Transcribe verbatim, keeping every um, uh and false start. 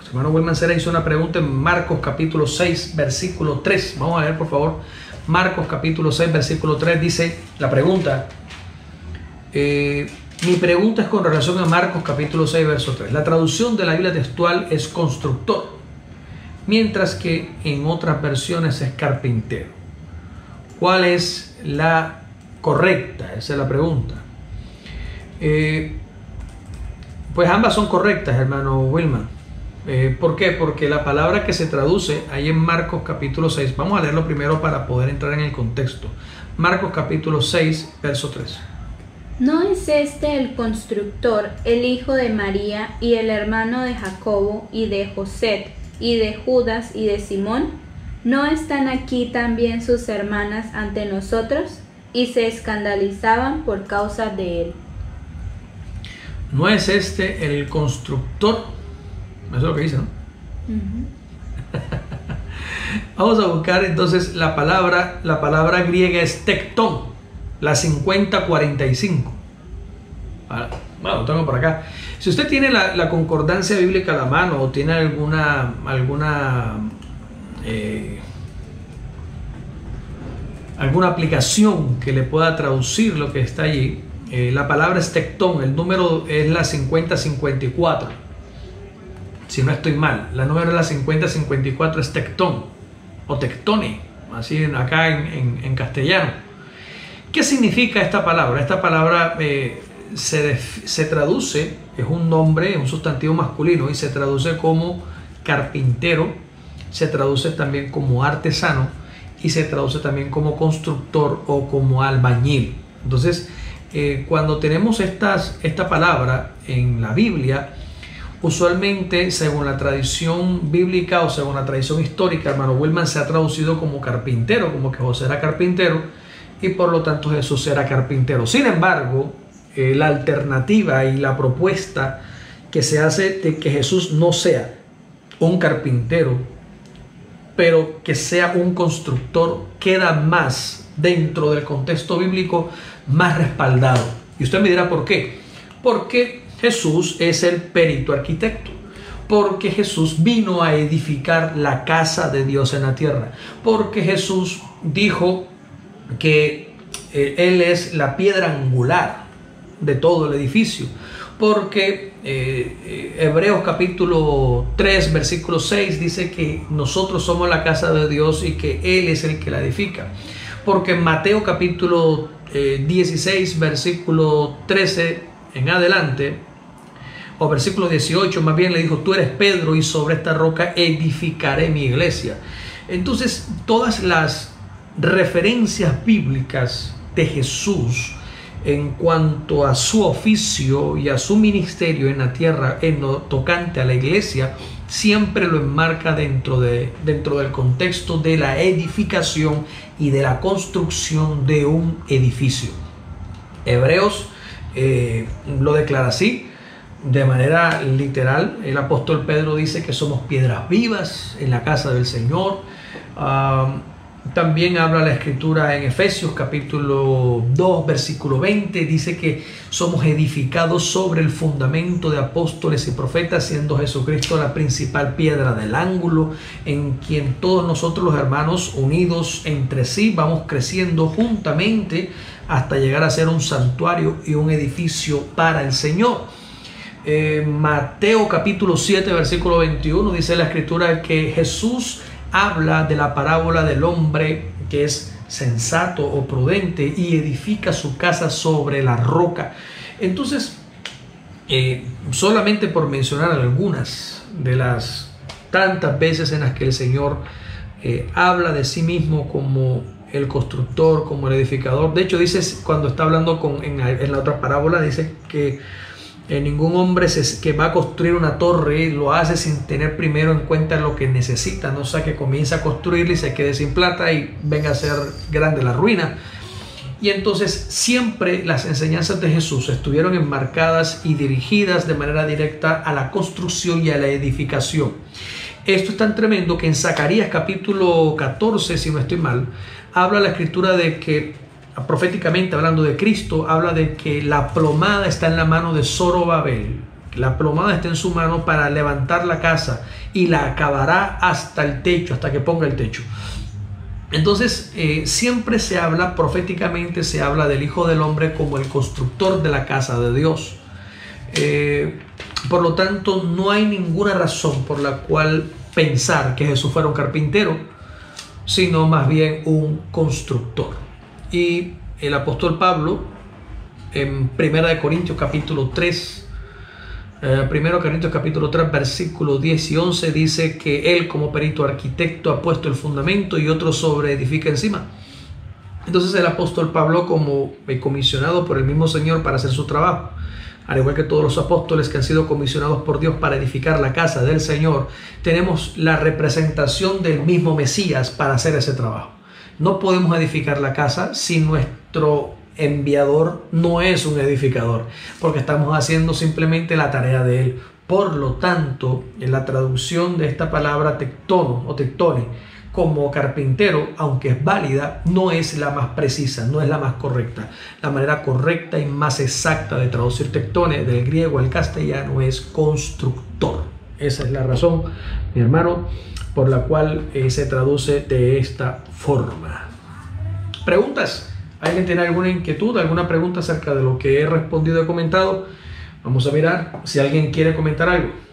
hermano Wilman Cera hizo una pregunta en Marcos capítulo seis, versículo tres. Vamos a leer, por favor. Marcos capítulo seis, versículo tres, dice la pregunta. Eh, mi pregunta es con relación a Marcos capítulo seis, verso tres. La traducción de la Biblia textual es constructor, mientras que en otras versiones es carpintero. ¿Cuál es la correcta? Esa es la pregunta. Eh, pues ambas son correctas, hermano Wilman. Eh, ¿Por qué? Porque la palabra que se traduce ahí en Marcos capítulo seis, vamos a leerlo primero para poder entrar en el contexto. Marcos capítulo seis, verso tres. ¿No es este el constructor, el hijo de María y el hermano de Jacobo y de José y de Judas y de Simón? ¿No están aquí también sus hermanas ante nosotros? Y se escandalizaban por causa de él. ¿No es este el constructor? Eso es lo que dice, ¿no? Uh-huh. Vamos a buscar entonces la palabra, la palabra griega es tectón, la cincuenta cuarenta y cinco. Bueno, lo tengo por acá. Si usted tiene la, la concordancia bíblica a la mano o tiene alguna, alguna, eh, alguna aplicación que le pueda traducir lo que está allí, eh, la palabra es tectón, el número es la cincuenta cincuenta y cuatro. Si no estoy mal, la número de la cincuenta cincuenta y cuatro es tectón o tectone, así acá en, en, en castellano. ¿Qué significa esta palabra? Esta palabra eh, se, se traduce, es un nombre, un sustantivo masculino, y se traduce como carpintero, se traduce también como artesano y se traduce también como constructor o como albañil. Entonces, eh, cuando tenemos estas, esta palabra en la Biblia, usualmente, según la tradición bíblica o según la tradición histórica, hermano Wilman, se ha traducido como carpintero, como que José era carpintero y por lo tanto Jesús era carpintero. Sin embargo, eh, la alternativa y la propuesta que se hace de que Jesús no sea un carpintero, pero que sea un constructor, queda más dentro del contexto bíblico, más respaldado. Y usted me dirá ¿por qué? Porque Jesús es el perito arquitecto, porque Jesús vino a edificar la casa de Dios en la tierra, porque Jesús dijo que eh, Él es la piedra angular de todo el edificio, porque eh, eh, Hebreos capítulo tres, versículo seis dice que nosotros somos la casa de Dios y que Él es el que la edifica, porque en Mateo capítulo eh, dieciséis, versículo trece en adelante, o versículo dieciocho, más bien le dijo, tú eres Pedro y sobre esta roca edificaré mi iglesia. Entonces, todas las referencias bíblicas de Jesús en cuanto a su oficio y a su ministerio en la tierra, en lo tocante a la iglesia, siempre lo enmarca dentro, de, dentro del contexto de la edificación y de la construcción de un edificio. Hebreos eh, lo declara así. De manera literal, el apóstol Pedro dice que somos piedras vivas en la casa del Señor. Uh, también habla la escritura en Efesios capítulo dos, versículo veinte. Dice que somos edificados sobre el fundamento de apóstoles y profetas, siendo Jesucristo la principal piedra del ángulo, en quien todos nosotros los hermanos unidos entre sí vamos creciendo juntamente hasta llegar a ser un santuario y un edificio para el Señor. Eh, Mateo capítulo siete, versículo veintiuno, dice la escritura que Jesús habla de la parábola del hombre que es sensato o prudente y edifica su casa sobre la roca. Entonces, eh, solamente por mencionar algunas de las tantas veces en las que el Señor eh, habla de sí mismo como el constructor, como el edificador. De hecho, dice, cuando está hablando con, en, en la otra parábola, dice que Eh, ningún hombre se, que va a construir una torre lo hace sin tener primero en cuenta lo que necesita, no sea que comience a construirla y se quede sin plata y venga a ser grande la ruina. Y entonces siempre las enseñanzas de Jesús estuvieron enmarcadas y dirigidas de manera directa a la construcción y a la edificación. Esto es tan tremendo que en Zacarías capítulo catorce, si no estoy mal, habla la escritura de que, proféticamente hablando de Cristo, habla de que la plomada está en la mano de Zorobabel la plomada está en su mano para levantar la casa y la acabará hasta el techo, hasta que ponga el techo. Entonces eh, siempre se habla, proféticamente se habla del Hijo del Hombre como el constructor de la casa de Dios. Eh, por lo tanto, no hay ninguna razón por la cual pensar que Jesús fuera un carpintero, sino más bien un constructor. Y el apóstol Pablo, en primera de Corintios capítulo tres, eh, primera de Corintios capítulo tres, versículos diez y once, dice que él como perito arquitecto ha puesto el fundamento y otro sobre edifica encima. Entonces el apóstol Pablo, como comisionado por el mismo Señor para hacer su trabajo, al igual que todos los apóstoles que han sido comisionados por Dios para edificar la casa del Señor, tenemos la representación del mismo Mesías para hacer ese trabajo. No podemos edificar la casa si nuestro enviador no es un edificador, porque estamos haciendo simplemente la tarea de él. Por lo tanto, en la traducción de esta palabra tectono o tectone como carpintero, aunque es válida, no es la más precisa, no es la más correcta. La manera correcta y más exacta de traducir tectone del griego al castellano es constructor. Esa es la razón, mi hermano, por la cual eh, se traduce de esta forma. ¿Preguntas? ¿Alguien tiene alguna inquietud, alguna pregunta acerca de lo que he respondido y comentado? Vamos a mirar si alguien quiere comentar algo.